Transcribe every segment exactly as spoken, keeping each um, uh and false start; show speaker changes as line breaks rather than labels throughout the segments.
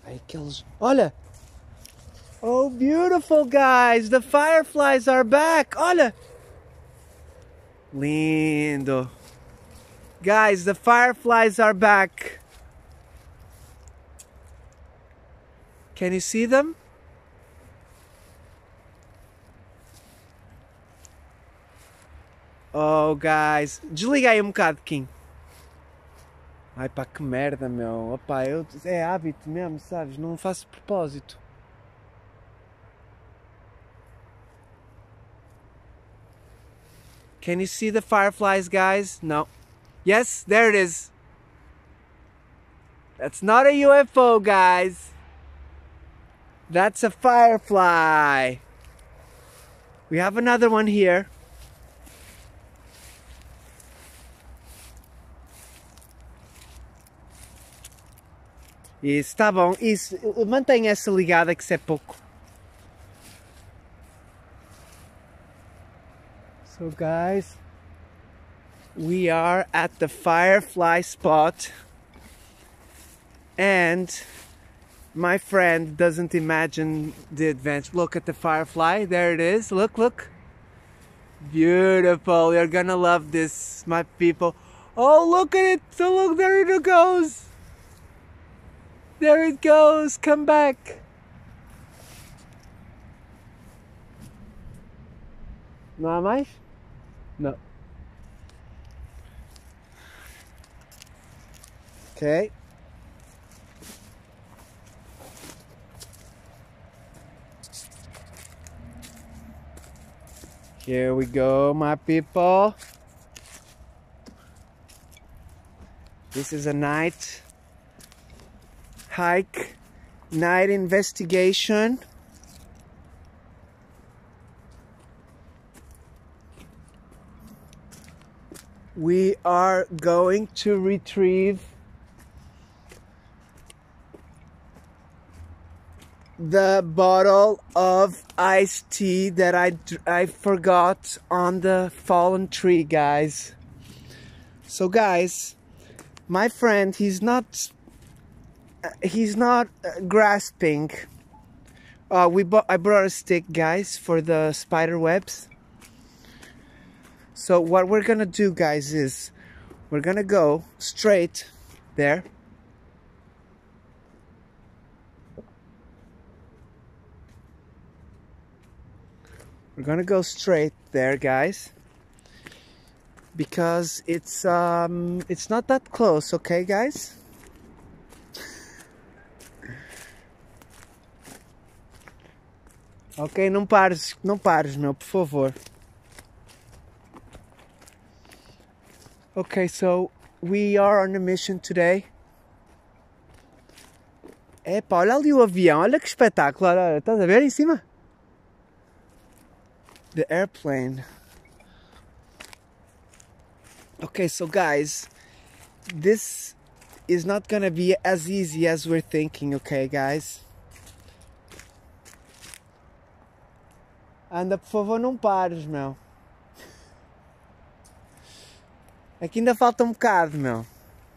Aí aqueles... Olha! Oh, beautiful, guys! The fireflies are back! Olha! Lindo! Guys, the fireflies are back! Can you see them? Oh, guys. Desliga aí um bocado, Kim. Ai pá, que merda, meu. Opa, eu, é hábito mesmo, sabes? Não faço propósito. Can you see the fireflies, guys? No. Yes, there it is. That's not a U F O, guys. That's a firefly. We have another one here. Isso, tá bom. Isso, mantenha essa ligada que isso é pouco. So guys, we are at the firefly spot and my friend doesn't imagine the adventure. Look at the firefly, there it is. Look, look. Beautiful, you're gonna love this, my people. Oh, look at it, so look, there it goes. There it goes, come back. Não há mais? Não. Okay. Here we go, my people. This is a night hike, night investigation. We are going to retrieve the bottle of iced tea that I, I forgot on the fallen tree, guys. So guys, my friend, he's not he's not grasping. Uh, we bought, I brought a stick, guys, for the spider webs. So what we're gonna do, guys, is we're gonna go straight there. We're gonna go straight there, guys, because it's um it's not that close, okay, guys? Ok, não pares, não pares, meu, por favor. Okay, so we are on a mission today. Epa, olha ali o avião, olha que espetáculo, olha, estás a ver em cima? The airplane. Okay, so guys, this is not gonna be as easy as we're thinking, okay, guys? Anda, por favor, não pares, meu. Aqui ainda falta um bocado, meu.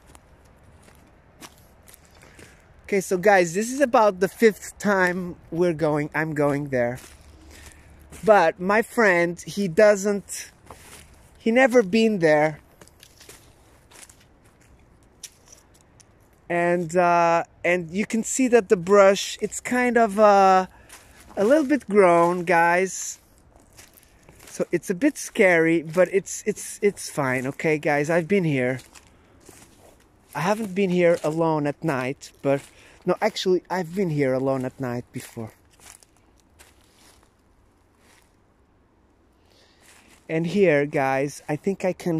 Okay, so guys, this is about the fifth time we're going, I'm going there. But my friend, he doesn't, he never been there. And, uh, and you can see that the brush, it's kind of, uh, a little bit grown, guys. So it's a bit scary, but it's it's it's fine, okay, guys? I've been here. I haven't been here alone at night, but no, actually, I've been here alone at night before. And here, guys, I think I can.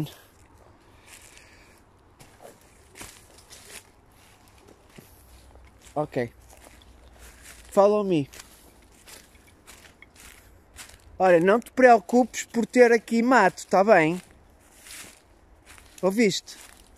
Okay. Follow me. Olha, não te preocupes por ter aqui mato, tá bem? Ouviste?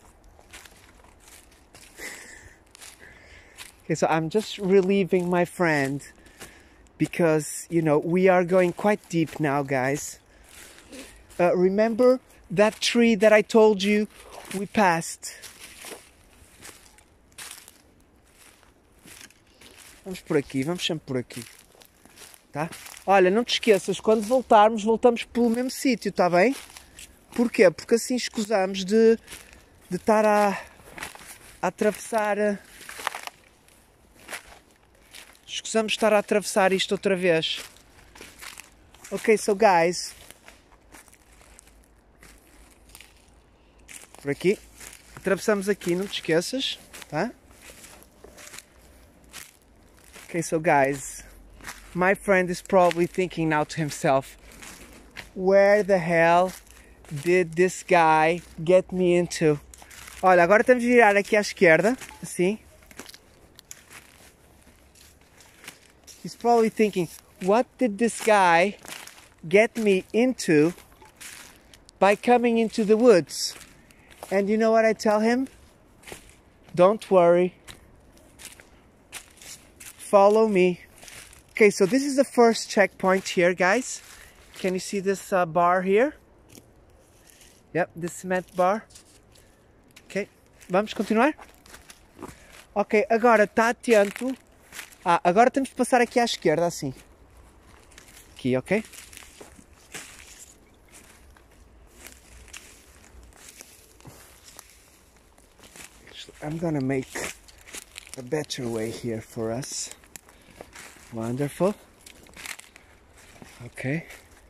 Okay, so I'm just relieving my friend because, you know, we are going quite deep now, guys. Uh, remember that tree that I told you we passed? Vamos por aqui, vamos sempre por aqui. Tá? Olha, não te esqueças, quando voltarmos, voltamos pelo mesmo sítio, tá bem? Porquê? Porque assim escusamos de, de estar a, a atravessar... Escusamos de estar a atravessar isto outra vez. Ok, so guys... Por aqui. Atravessamos aqui, não te esqueças, tá? Okay, so guys, my friend is probably thinking now to himself, where the hell did this guy get me into? Olha, agora temos de virar aqui à esquerda, assim. He's probably thinking, what did this guy get me into by coming into the woods? And you know what I tell him? Don't worry. Follow me. Okay, so this is the first checkpoint here, guys. Can you see this uh, bar here? Yep, this cement bar. Ok, vamos continuar? Ok, agora está atento. Ah, agora temos que passar aqui à esquerda, assim. Aqui, ok? I'm gonna make a better way here for us. Wonderful. Ok.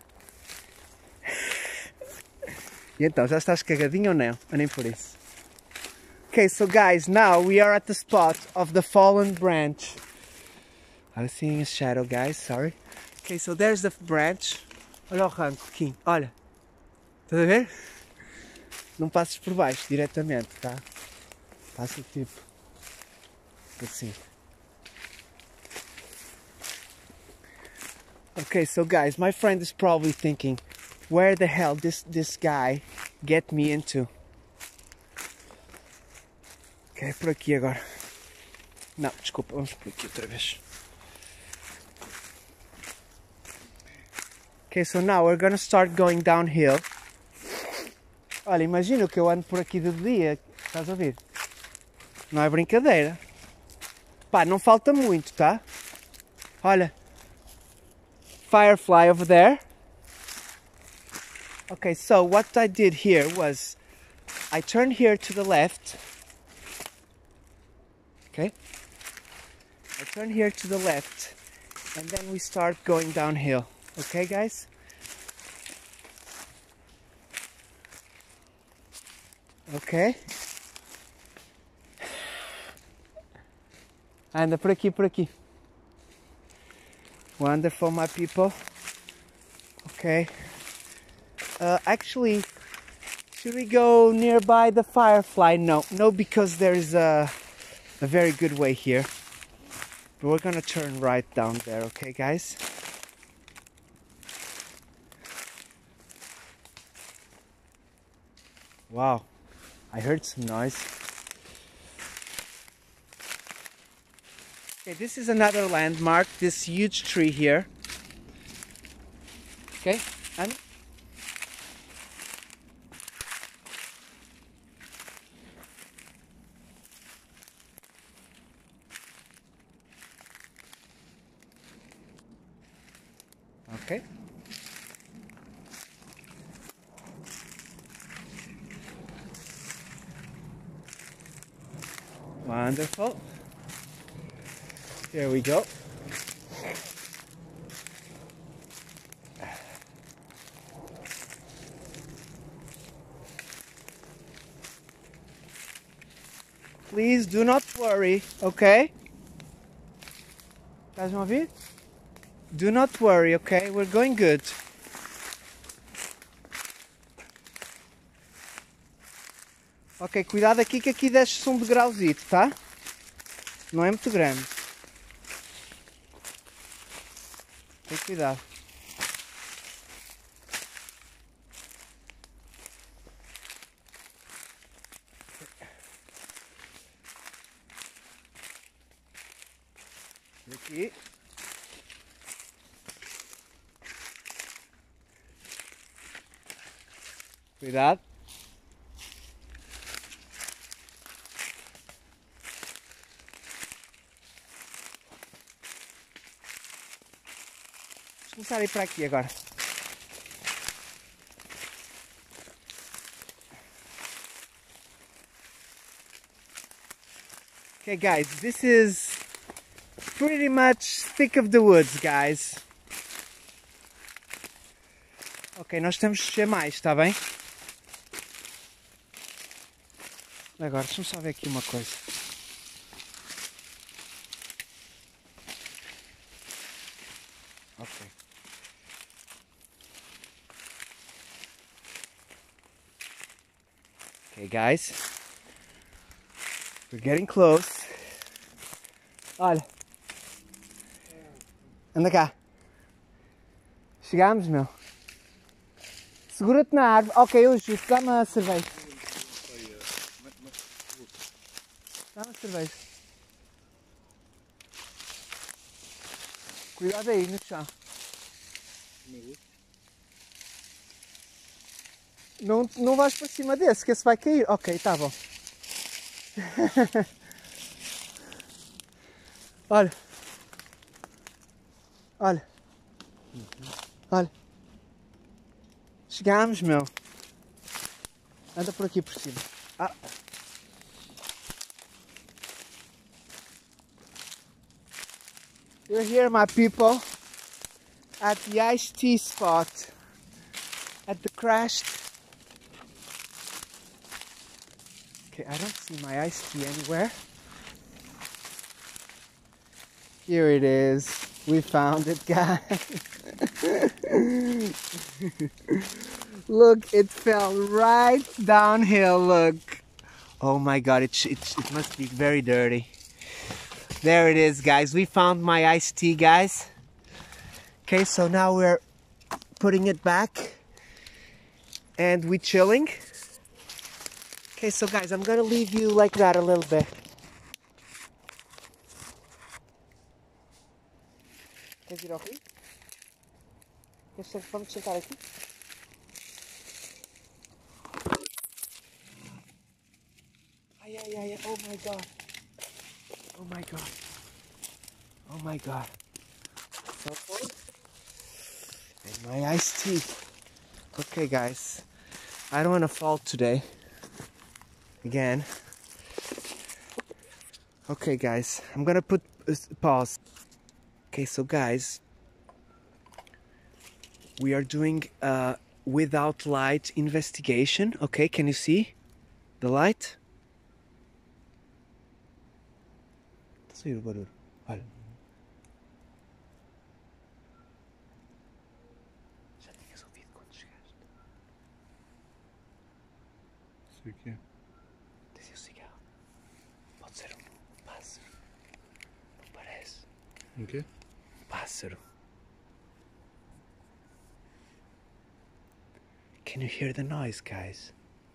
E então, já estás cagadinho ou não? Ou nem por isso? Okay, so guys, now we are at the spot of the fallen branch. I was seeing a shadow, guys, sorry. Okay, so there's the branch. Olha o arranco aqui, olha. Estás a ver? Não passes por baixo diretamente, tá? Passa tipo assim. Okay, so guys, my friend is probably thinking, where the hell this this guy get me into? Ok, por aqui agora. Não, desculpa, vamos por aqui outra vez. Okay, so now we're gonna start going downhill. Olha, imagina que eu ando por aqui de dia, estás a ouvir? Não é brincadeira. Pá, não falta muito, tá? Olha. Firefly over there. Okay, so what I did here was I turned here to the left. Okay? I turn here to the left and then we start going downhill. Okay, guys? Okay? Anda por aqui, por aqui. Wonderful, my people. Okay. Uh, actually, should we go nearby the Firefly? No, no, because there is a, a very good way here. But we're gonna turn right down there, okay, guys? Wow, I heard some noise. Okay, this is another landmark, this huge tree here. Okay, and okay. Wonderful. Here we go. Please do not worry, okay? Estás a ouvir? Do not worry, okay? We're going good. Ok, cuidado aqui que aqui desce-se um degrauzito, tá? Não é muito grande. Tem cuidado. Aqui. Cuidado. começar a ir para aqui agora. Okay, guys, this is pretty much thick of the woods, guys. Ok, nós temos de descer mais, está bem? Agora, deixa-me só ver aqui uma coisa. Ok. Okay, guys. We're getting close. Olha. Anda cá. Chegámos, meu. Segura-te na árvore. Ok, eu justo. Dá-me a cerveja. Dá-me a cerveja. Cuidado aí no chão. Não, não vais para cima desse, que esse vai cair. Ok, tá bom. Olha. Olha. Olha. Chegámos, meu. Anda por aqui por cima. Ah. We're here, my people, at the iced tea spot, at the crashed. Okay, I don't see my iced tea anywhere. Here it is. We found it, guys. Look, it fell right downhill. Look. Oh my God! It it it must be very dirty. There it is, guys. We found my iced tea, guys. Okay, so now we're putting it back and we're chilling. Okay, so guys, I'm gonna leave you like that a little bit. Queres ir ao rio? Vamos sentar aqui? Ai, ai, ai, oh my God. Oh my God. Oh my God. Cell phone. And my iced tea. Okay, guys. I don't want to fall today. Again. Okay, guys. I'm gonna put uh, pause. Okay, so guys, we are doing a without light investigation. Okay, can you see the light? Saiu o barulho. Olha. Já tinhas ouvido quando chegaste?
Sei o que é.
Dizia o cigarro. Pode ser um pássaro. Não parece?
Um quê?
Pássaro. Can you hear the noise, guys?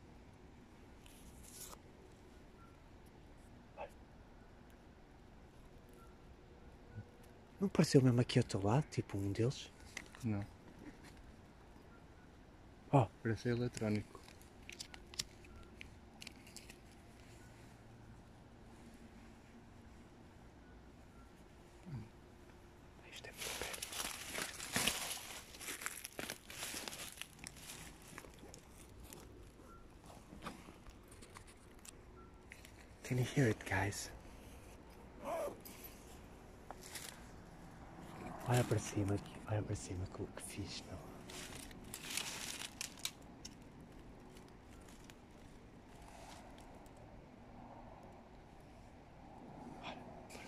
Não pareceu mesmo aqui ao teu lado, tipo um deles?
Não.
Oh.
Parece eletrónico.
Isto é muito perto. Can you hear it, guys? Olha para cima aqui, olha para cima, que, que fixe, não? Olha.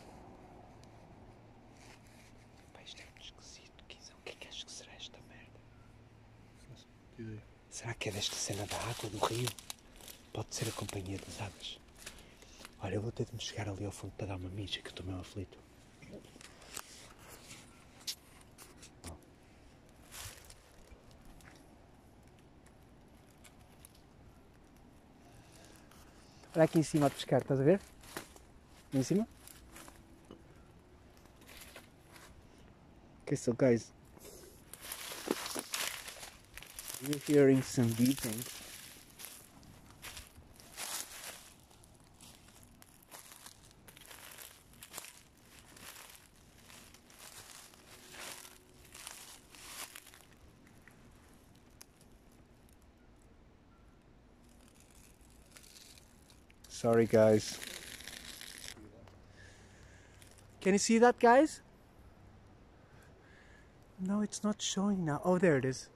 Pá, isto é muito esquisito, Guizão. O que é que achas que será esta merda?
Que ideia.
Será que é desta cena da água do rio? Pode ser a companhia das águas. Olha, eu vou ter de me chegar ali ao fundo para dar uma mija, que eu estou meio aflito. Olha aqui em cima a pescar, estás a ver? Aqui em cima? Okay, so guys, we're hearing some beeping. Sorry, guys. Can you see that, guys? No, it's not showing now. Oh, there it is.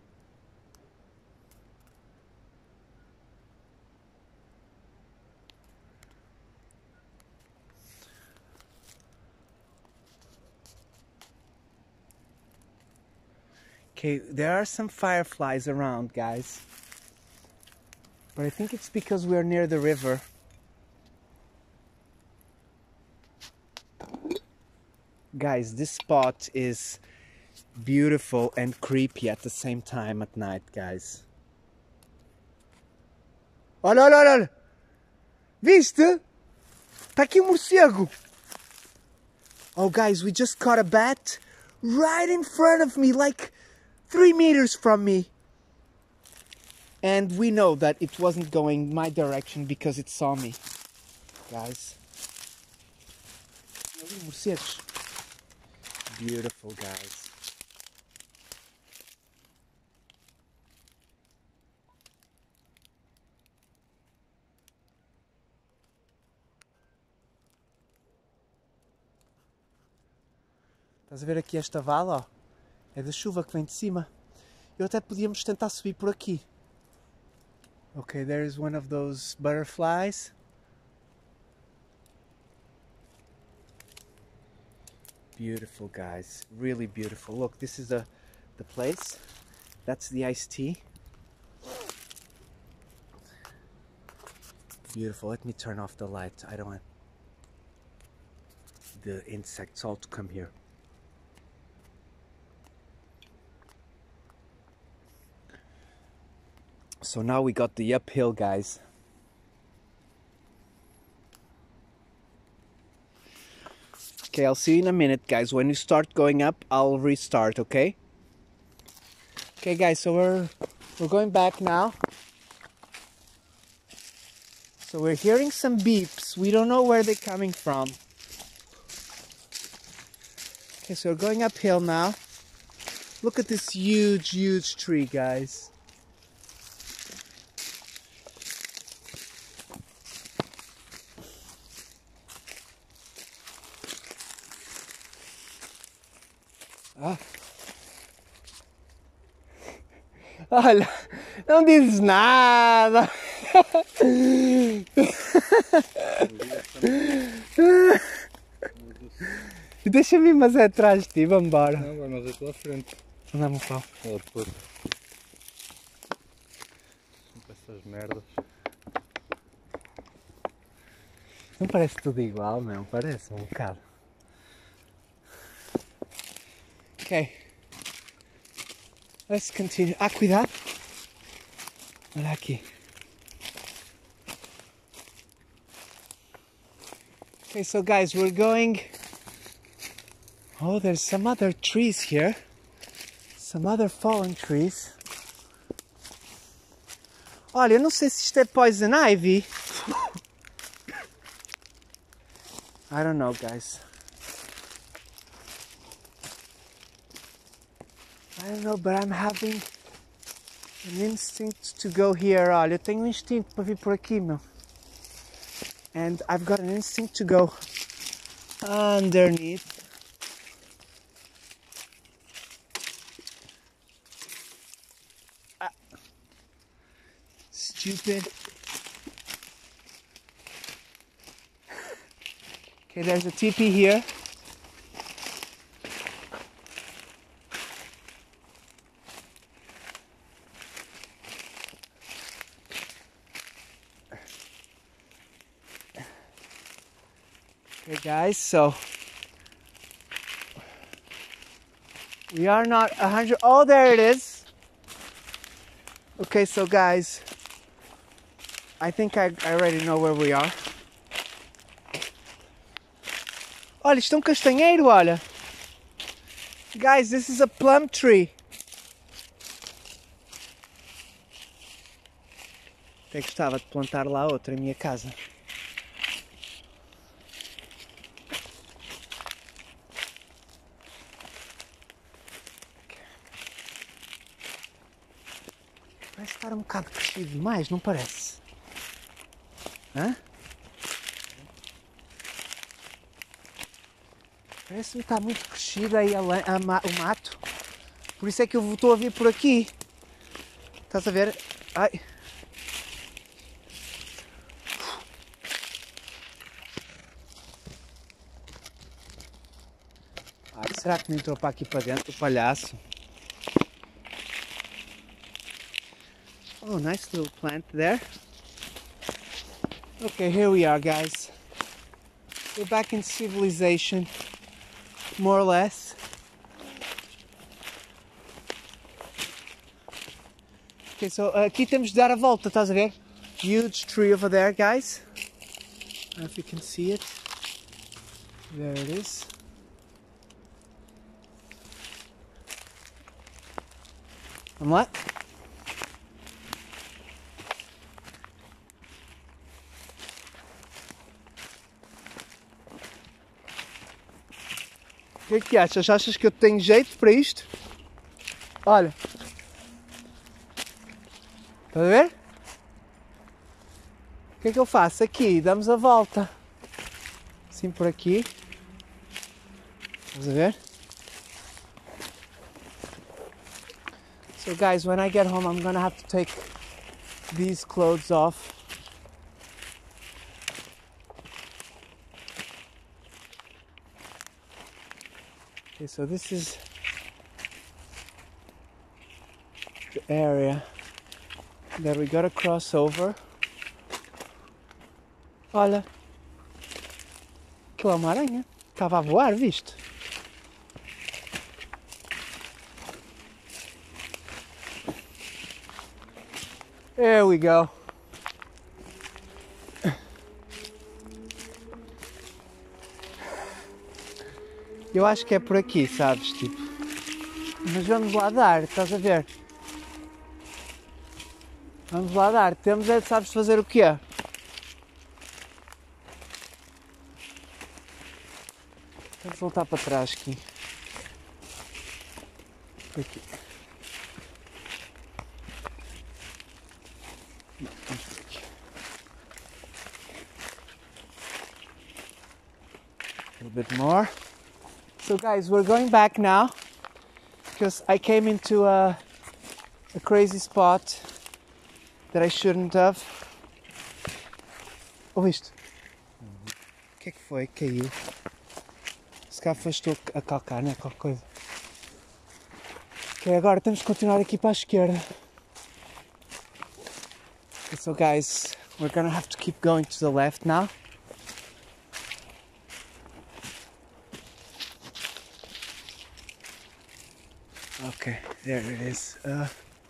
Okay, there are some fireflies around, guys. But I think it's because we're near the river. Guys, this spot is beautiful and creepy at the same time at night, guys. Olha, olha, olha, olha! Viste? Tá aqui um morcego! Oh, guys, we just caught a bat right in front of me, like three meters from me. And we know that it wasn't going my direction because it saw me, guys. Morcegos. Beautiful, guys. Estás a ver aqui esta vala, ó? É da chuva que vem de cima. Eu até podíamos tentar subir por aqui. Okay, there is one of those butterflies. Beautiful, guys. Really beautiful. Look, this is the, the place. That's the iced tea. Beautiful. Let me turn off the light. I don't want the insects all to come here. So now we got the uphill, guys. Okay, I'll see you in a minute, guys. When you start going up, I'll restart, okay? Okay, guys, so we're we're going back now. So we're hearing some beeps. We don't know where they're coming from. Okay, so we're going uphill now. Look at this huge, huge tree, guys. Ah. Olha, não dizes nada. Deixa-me mas é atrás de ti, vamos embora.
Não, vai mais aqui à frente.
Anda-me pau.
Olha depois. Sempre essas merdas.
Não parece tudo igual, não? Parece um bocado. Ok. Let's continue. Ah, cuidado. Olha aqui. Okay, so guys, we're going... Oh, there's some other trees here. Some other fallen trees. Olha, eu não sei se isto é poison ivy. I don't know, guys. I don't know, but I'm having an instinct to go here. Olha, eu tenho um instinto para vir por aqui, meu. And I've got an instinct to go underneath. Ah. Stupid. Okay, there's a teepee here. Okay guys, so we are not a hundred. Oh, there it is. Okay, so guys, I think I, I already know where we are. Olha, isto é um castanheiro, olha. Guys, this is a plum tree. Até gostava de plantar lá outra em minha casa. Parece estar um bocado crescido demais, não parece? Hã? Parece que está muito crescido aí a, a, o mato. Por isso é que eu estou a vir por aqui. Estás a ver? Ai. Ai, será que não entrou para aqui para dentro o palhaço? Oh, nice little plant there. Okay, here we are, guys. We're back in civilization, more or less. Okay, so uh, aqui temos de dar a volta, estás a ver? Huge tree over there, guys. I don't know if you can see it. There it is. Vamos lá? O que é que achas? Achas que eu tenho jeito para isto? Olha. Estás a ver? O que é que eu faço? Aqui, damos a volta. Assim por aqui. Estás a ver? So guys, when I get home, I'm gonna have to take these clothes off. Okay, so this is the area that we gotta cross over. Olha, aquilo é uma aranha. Estava a voar, viste? There we go. Eu acho que é por aqui, sabes, tipo. Mas vamos lá dar, estás a ver? Vamos lá dar. Temos é, sabes fazer o quê? Vamos voltar para trás aqui. Por aqui. Não, vamos por aqui. A little bit more. So guys, we're going back now because I came into a, a crazy spot that I shouldn't have. Ouviste? O que é que foi? Caiu. Se calhar foste tu a calcar, né? Qualquer coisa. Ok, agora temos que continuar aqui para a esquerda. Okay, so guys, we're gonna have to keep going to the left now. Okay, there it is. Uh,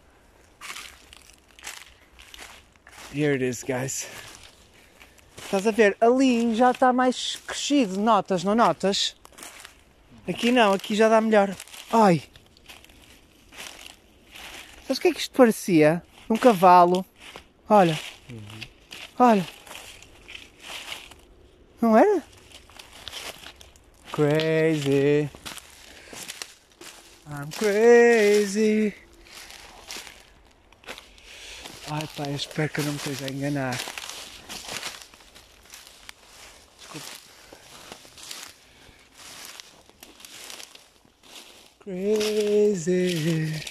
here it is, guys. Estás a ver? Ali já está mais crescido, notas, não notas? Aqui não, aqui já dá melhor. Ai! Sabes o que é que isto parecia? Um cavalo. Olha. Uhum. Olha. Não era? Crazy. I'm crazy. Ai pá, eu espero que eu não me esteja a enganar. Desculpa. Crazy.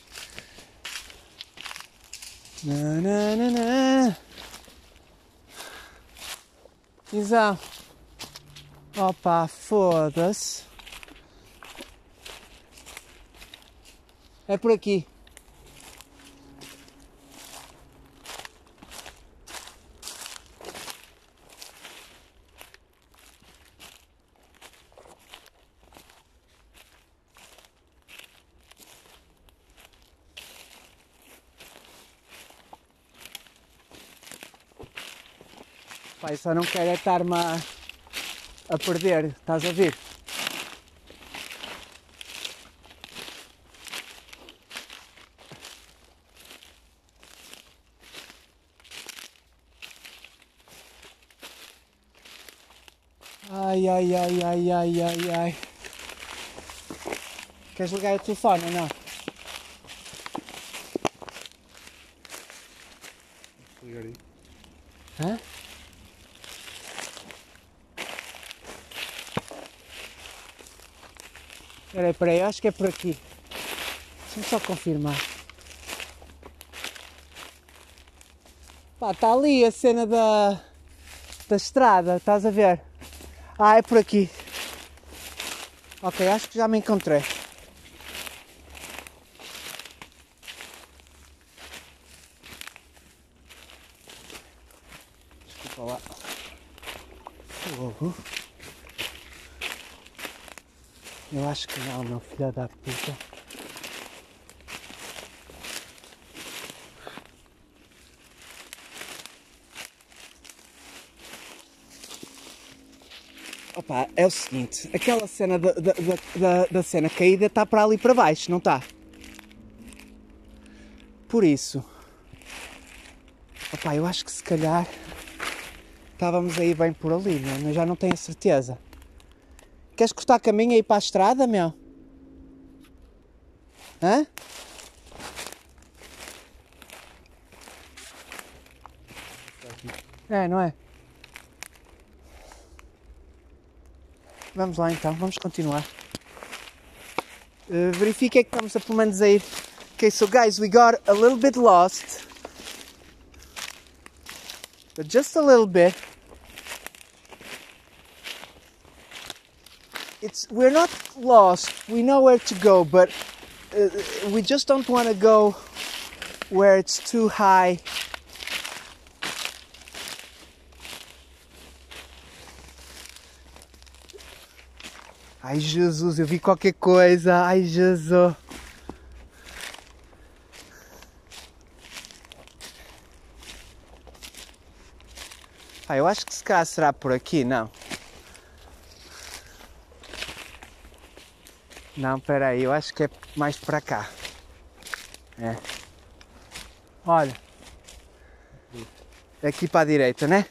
Na na na na. Isa. Opa, foda-se. É por aqui. Pai, só não quero é estar-me a, a perder, estás a ver? Ai, ai, ai, ai, ai, ai, ai. Queres ligar o telefone ou não?
Ligar aí.
Hã? Peraí, peraí, eu acho que é por aqui. Deixa-me só confirmar. Pá, está ali a cena da, da estrada, estás a ver? Ah, é por aqui. Ok, acho que já me encontrei. Desculpa lá. Fogo. Eu acho que não, meu filho da puta. Opa, é o seguinte, aquela cena da, da, da, da cena caída está para ali para baixo, não está? Por isso, opa, eu acho que se calhar estávamos aí bem por ali, meu, eu já não tenho a certeza. Queres cortar caminho aí para a estrada, meu? Hã? É, não é? Vamos lá então, vamos continuar. Uh, verifiquem que estamos a pelo menos a ir. Okay, so guys, we got a little bit lost. But just a little bit. It's we're not lost. We know where to go, but uh, we just don't want to go where it's too high. Ai Jesus, eu vi qualquer coisa. Ai Jesus. Ah, eu acho que se calhar será por aqui, não? Não, espera aí, eu acho que é mais para cá. É. Olha. Aqui para a direita, né?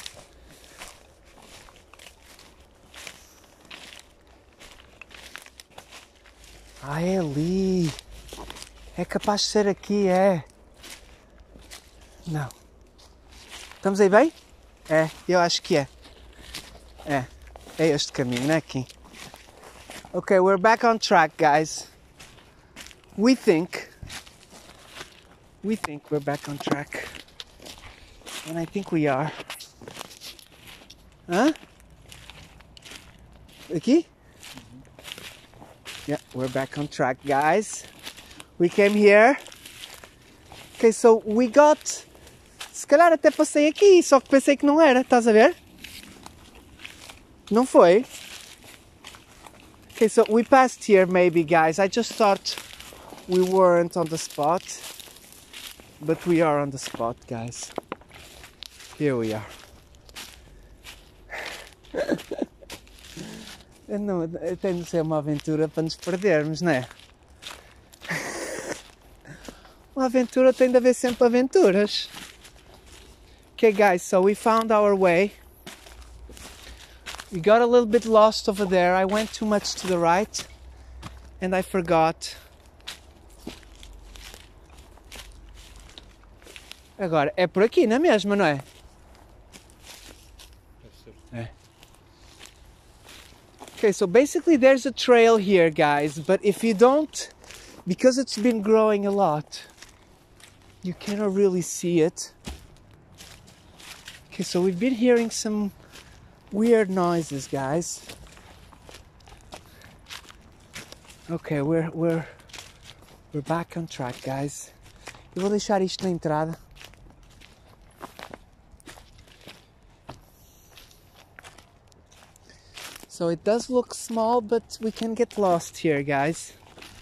Ah, é ali. É capaz de ser aqui, é. Não. Estamos aí bem? É, eu acho que é. É. É este caminho, né, aqui? Okay, we're back on track, guys. We think. We think we're back on track. And I think we are. Hã? Aqui? Yeah, we're back on track, guys. We came here. Okay, so we got... Se calhar até passei aqui, só que pensei que não era, estás a ver? Não foi? Okay, so we passed here maybe, guys. I just thought we weren't on the spot. But we are on the spot, guys. Here we are. Não, tem de ser uma aventura para nos perdermos, não é? Uma aventura tem de haver sempre aventuras. Okay guys, so we found our way. We got a little bit lost over there. I went too much to the right and I forgot. Agora, é por aqui, não é mesmo, não é? É. Okay, so basically there's a trail here, guys, but if you don't, because it's been growing a lot, you cannot really see it. Okay, so we've been hearing some weird noises, guys. Okay, we're we're we're back on track, guys. Eu vou deixar isto na entrada. So it does look small, but we can get lost here, guys.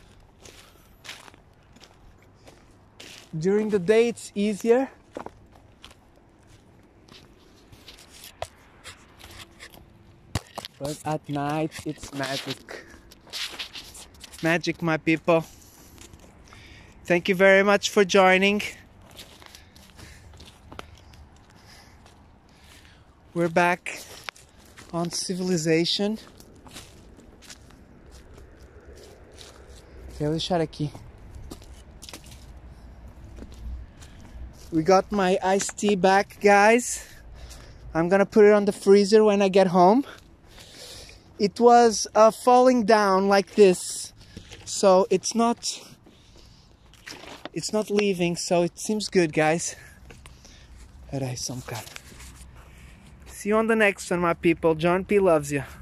During the day it's easier. But at night it's magic. Magic, my people. Thank you very much for joining. We're back on Civilization. Okay, vou deixar aqui. We got my iced tea back, guys. I'm gonna put it on the freezer when I get home. it was uh, falling down like this, so it's not it's not leaving, so it seems good, guys. Peraí, só um bocado. See you on the next one, my people. John P loves you.